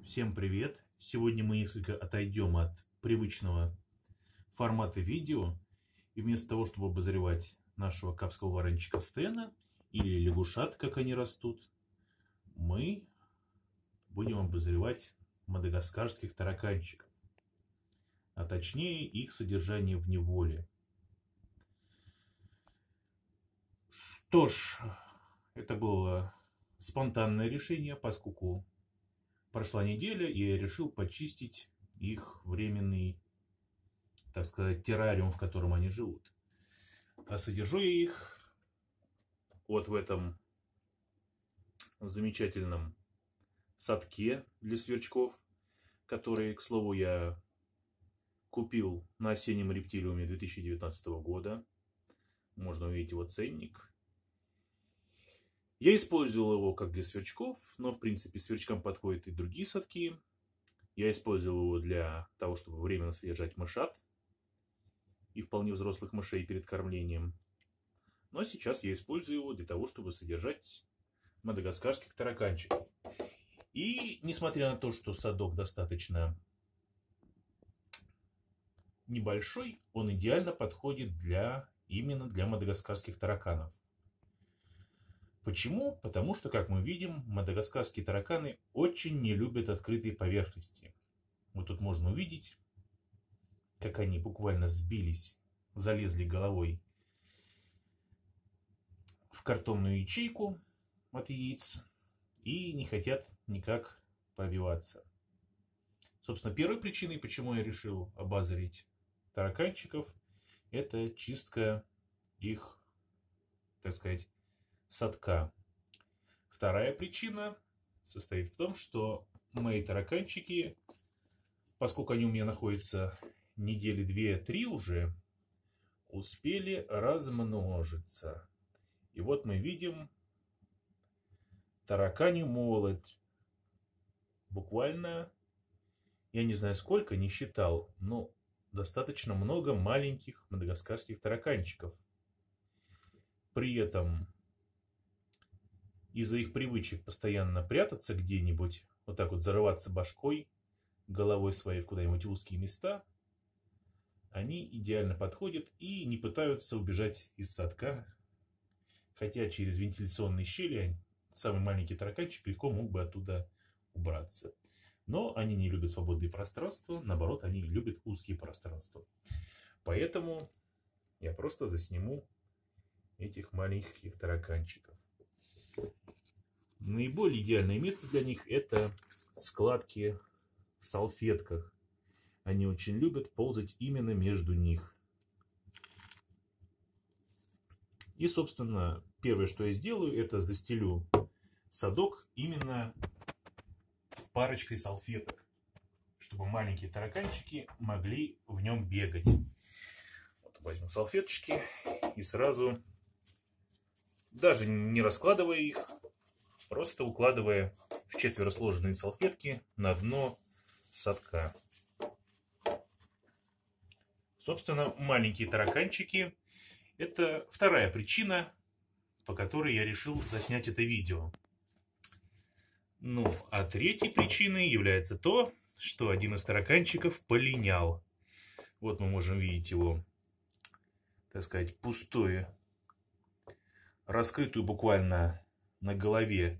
Всем привет! Сегодня мы несколько отойдем от привычного формата видео. И вместо того, чтобы обозревать нашего капского варанчика Стена или лягушат, как они растут, мы будем обозревать мадагаскарских тараканчиков, а точнее их содержание в неволе. Что ж, это было спонтанное решение, поскольку прошла неделя, и я решил почистить их временный, так сказать, террариум, в котором они живут. А содержу я их вот в этом замечательном садке для сверчков, который, к слову, я купил на осеннем рептилиуме 2019 года. Можно увидеть его ценник. Я использовал его как для сверчков, но в принципе сверчкам подходят и другие садки. Я использовал его для того, чтобы временно содержать мышат и вполне взрослых мышей перед кормлением. Но сейчас я использую его для того, чтобы содержать мадагаскарских тараканчиков. И несмотря на то, что садок достаточно небольшой, он идеально подходит именно для мадагаскарских тараканов. Почему? Потому что, как мы видим, мадагаскарские тараканы очень не любят открытые поверхности. Вот тут можно увидеть, как они буквально сбились, залезли головой в картонную ячейку от яиц и не хотят никак пробиваться. Собственно, первой причиной, почему я решил обозреть тараканчиков, это чистка их, так сказать, садка. Вторая причина состоит в том, что мои тараканчики, поскольку они у меня находятся недели 2-3 уже, успели размножиться. И вот мы видим тараканью молоть. Буквально, я не знаю сколько, не считал, но достаточно много маленьких мадагаскарских тараканчиков. При этом из-за их привычек постоянно прятаться где-нибудь, вот так вот зарываться башкой, головой своей в куда-нибудь узкие места, они идеально подходят и не пытаются убежать из садка, хотя через вентиляционные щели самый маленький тараканчик легко мог бы оттуда убраться. Но они не любят свободные пространства, наоборот, они любят узкие пространства. Поэтому я просто засниму этих маленьких тараканчиков. Наиболее идеальное место для них — это складки в салфетках. Они очень любят ползать именно между них. И, собственно, первое, что я сделаю, это застелю садок именно парочкой салфеток, чтобы маленькие тараканчики могли в нем бегать. Вот возьму салфеточки и сразу, даже не раскладывая их, просто укладывая в четверо сложенные салфетки на дно садка. Собственно, маленькие тараканчики — это вторая причина, по которой я решил заснять это видео. Ну, а третьей причиной является то, что один из тараканчиков полинял. Вот мы можем видеть его, так сказать, пустую, раскрытую буквально на голове,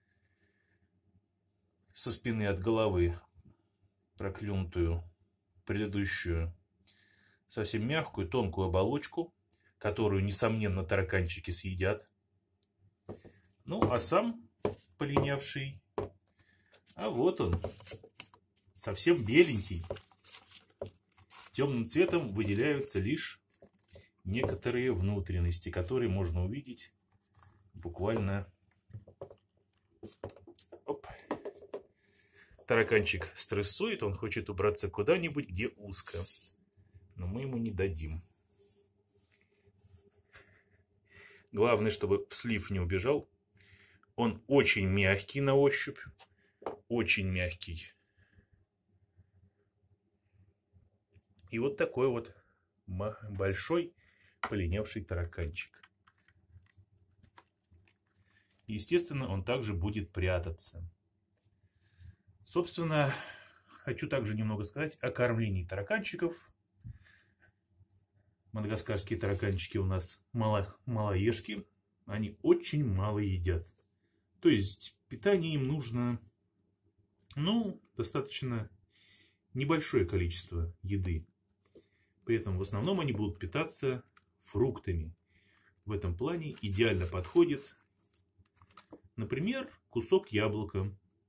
со спины от головы, проклюнутую предыдущую, совсем мягкую, тонкую оболочку, которую, несомненно, тараканчики съедят. Ну, а сам полинявший, а вот он, совсем беленький. Темным цветом выделяются лишь некоторые внутренности, которые можно увидеть буквально. Оп. Тараканчик стрессует, он хочет убраться куда-нибудь, где узко. Но мы ему не дадим. Главное, чтобы в слив не убежал. Он очень мягкий на ощупь. Очень мягкий. И вот такой вот большой полинявший тараканчик. Естественно, он также будет прятаться. Собственно, хочу также немного сказать о кормлении тараканчиков. Мадагаскарские тараканчики у нас малоежки. Они очень мало едят. То есть питание им нужно, ну, достаточно небольшое количество еды. При этом в основном они будут питаться фруктами. В этом плане идеально подходит, например, кусок яблока.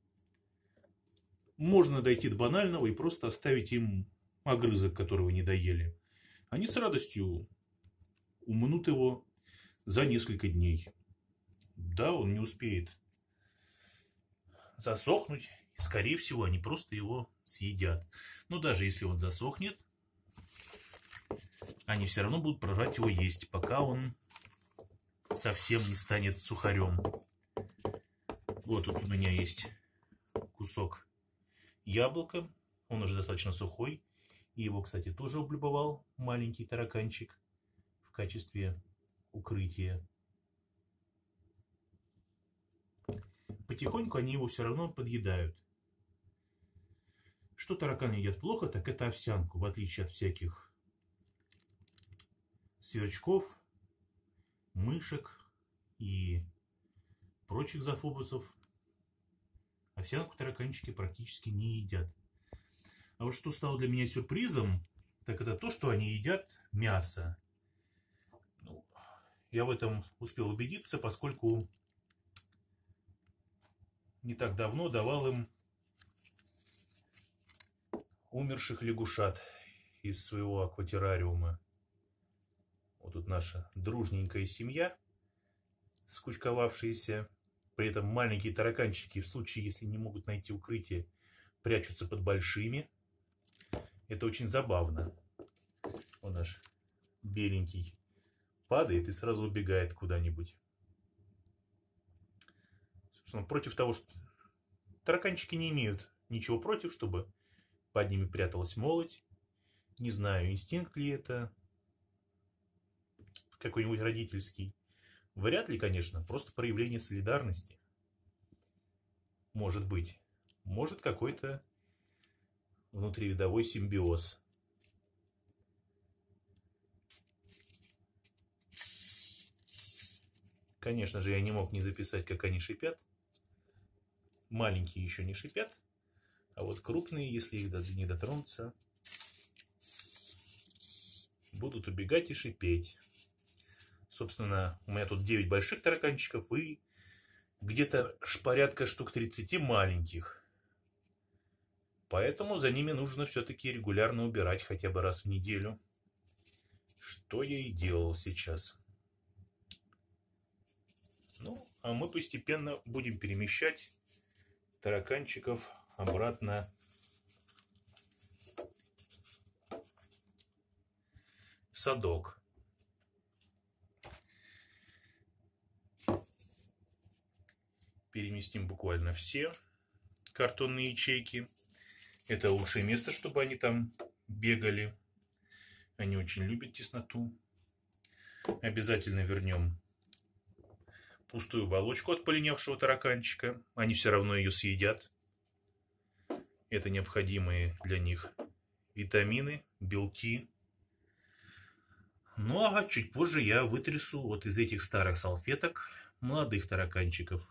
Можно дойти до банального и просто оставить им огрызок, которого не доели. Они с радостью умнут его за несколько дней. Да, он не успеет засохнуть. Скорее всего, они просто его съедят. Но даже если он засохнет, они все равно будут продолжать его есть, пока он совсем не станет сухарем. Вот тут у меня есть кусок яблока. Он уже достаточно сухой. И его, кстати, тоже облюбовал маленький тараканчик в качестве укрытия. Потихоньку они его все равно подъедают. Что тараканы едят плохо, так это овсянку, в отличие от всяких сверчков, мышек и прочих зоофобусов. Овсянку тараканчики практически не едят. А вот что стало для меня сюрпризом, так это то, что они едят мясо. Ну, я в этом успел убедиться, поскольку не так давно давал им умерших лягушат из своего акватеррариума. Вот тут наша дружненькая семья, скучковавшаяся. При этом маленькие тараканчики, в случае, если не могут найти укрытие, прячутся под большими. Это очень забавно. Он наш беленький падает и сразу убегает куда-нибудь. Собственно, против того, что тараканчики не имеют ничего против, чтобы под ними пряталась молоть. Не знаю, инстинкт ли это какой-нибудь родительский. Вряд ли, конечно, просто проявление солидарности. Может быть. Может, какой-то внутривидовой симбиоз. Конечно же, я не мог не записать, как они шипят. Маленькие еще не шипят, а вот крупные, если их не дотронуться, будут убегать и шипеть. Собственно, у меня тут 9 больших тараканчиков и где-то порядка штук 30 маленьких. Поэтому за ними нужно все-таки регулярно убирать хотя бы раз в неделю. Что я и делал сейчас. Ну, а мы постепенно будем перемещать тараканчиков обратно в садок. Переместим буквально все картонные ячейки. Это лучшее место, чтобы они там бегали. Они очень любят тесноту. Обязательно вернем пустую оболочку от полинявшего тараканчика. Они все равно ее съедят. Это необходимые для них витамины, белки. Ну а чуть позже я вытрясу вот из этих старых салфеток молодых тараканчиков.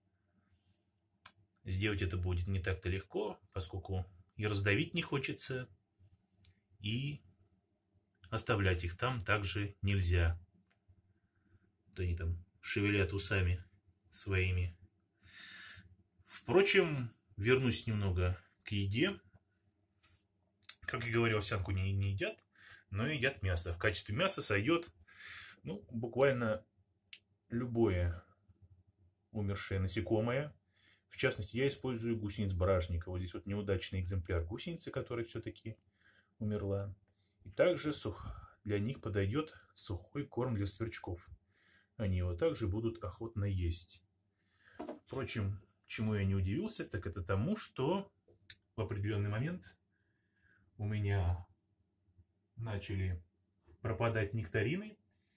Сделать это будет не так-то легко, поскольку и раздавить не хочется, и оставлять их там также нельзя. Вот они там шевелят усами своими. Впрочем, вернусь немного к еде. Как я говорил, овсянку не едят, но едят мясо. В качестве мяса сойдет, ну, буквально любое умершее насекомое. В частности, я использую гусениц бражника. Вот здесь вот неудачный экземпляр гусеницы, которая все-таки умерла. И также для них подойдет сухой корм для сверчков. Они его также будут охотно есть. Впрочем, чему я не удивился, так это тому, что в определенный момент у меня начали пропадать нектарины,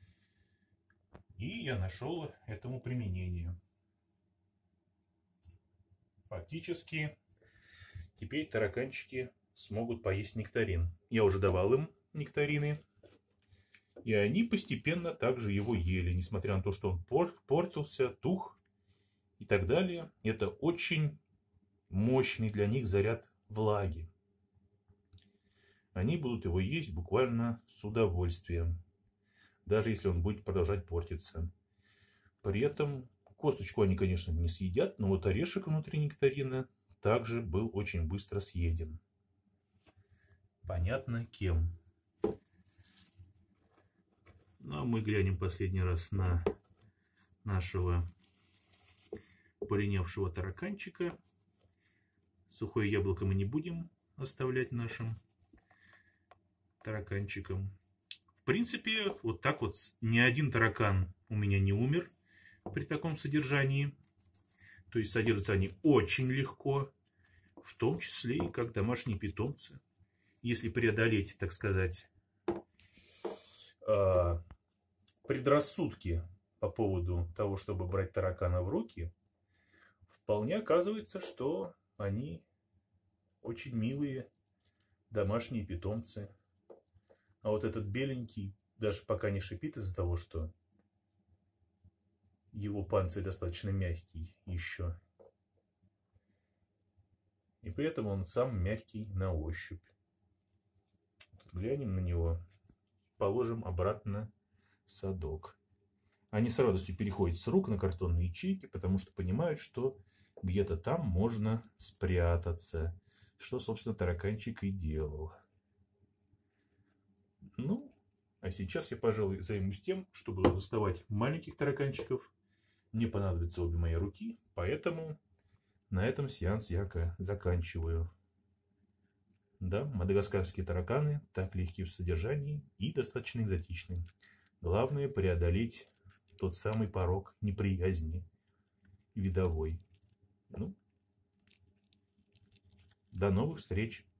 и я нашел этому применение. Фактически, Теперь тараканчики смогут поесть нектарин. Я уже давал им нектарины. И они постепенно также его ели, несмотря на то, что он портился, тух и так далее. Это очень мощный для них заряд влаги. Они будут его есть буквально с удовольствием, даже если он будет продолжать портиться. При этом косточку они, конечно, не съедят, но вот орешек внутри нектарина также был очень быстро съеден. Понятно, кем. Ну, а мы глянем последний раз на нашего полинявшего тараканчика. Сухое яблоко мы не будем оставлять нашим тараканчикам. В принципе, вот так вот ни один таракан у меня не умер при таком содержании. То есть содержатся они очень легко, в том числе и как домашние питомцы. Если преодолеть, так сказать, предрассудки по поводу того, чтобы брать таракана в руки, вполне оказывается, что они очень милые домашние питомцы. А вот этот беленький даже пока не шипит из-за того, что его панцирь достаточно мягкий еще. И при этом он сам мягкий на ощупь. Глянем на него. Положим обратно в садок. Они с радостью переходят с рук на картонные ячейки, потому что понимают, что где-то там можно спрятаться. Что, собственно, тараканчик и делал. Ну, а сейчас я, пожалуй, займусь тем, чтобы доставать маленьких тараканчиков. Мне понадобятся обе мои руки, поэтому на этом сеанс я заканчиваю. Да, мадагаскарские тараканы так легки в содержании и достаточно экзотичны. Главное преодолеть тот самый порог неприязни видовой. Ну, до новых встреч!